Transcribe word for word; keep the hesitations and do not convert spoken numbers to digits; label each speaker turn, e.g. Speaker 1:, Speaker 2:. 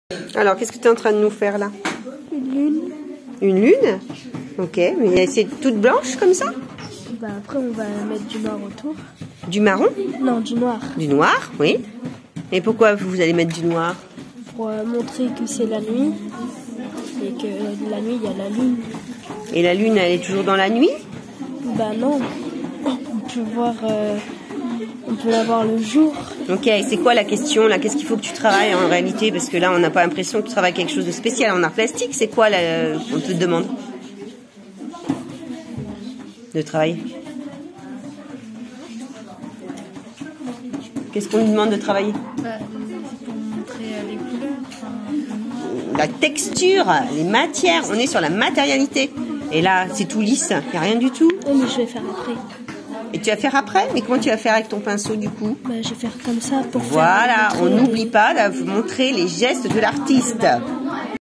Speaker 1: Alors, qu'est-ce que tu es en train de nous faire là?
Speaker 2: Une lune.
Speaker 1: Une lune? Ok, mais c'est toute blanche comme ça?
Speaker 2: Bah après, on va mettre du noir autour.
Speaker 1: Du marron?
Speaker 2: Non, du noir.
Speaker 1: Du noir, oui. Et pourquoi vous allez mettre du noir?
Speaker 2: Pour euh, montrer que c'est la nuit et que euh, la nuit, il y a la lune.
Speaker 1: Et la lune, elle est toujours dans la nuit?
Speaker 2: Bah non, on peut voir, euh, on peut la voir le jour.
Speaker 1: Ok, c'est quoi la question là? Qu'est-ce qu'il faut que tu travailles en réalité? Parce que là, on n'a pas l'impression que tu travailles quelque chose de spécial en art plastique. C'est quoi là, on te demande de travailler? Qu'est-ce qu'on nous demande de travailler?
Speaker 2: Bah, c'est pour montrer les couleurs. Enfin...
Speaker 1: La texture, les matières. On est sur la matérialité. Et là, c'est tout lisse. Il n'y a rien du tout.
Speaker 2: Oui, mais je vais faire après.
Speaker 1: Et tu vas faire après? Mais comment tu vas faire avec ton pinceau du coup?
Speaker 2: Bah, je vais faire comme ça pour
Speaker 1: Voilà,
Speaker 2: faire...
Speaker 1: on n'oublie pas de montrer les gestes de l'artiste.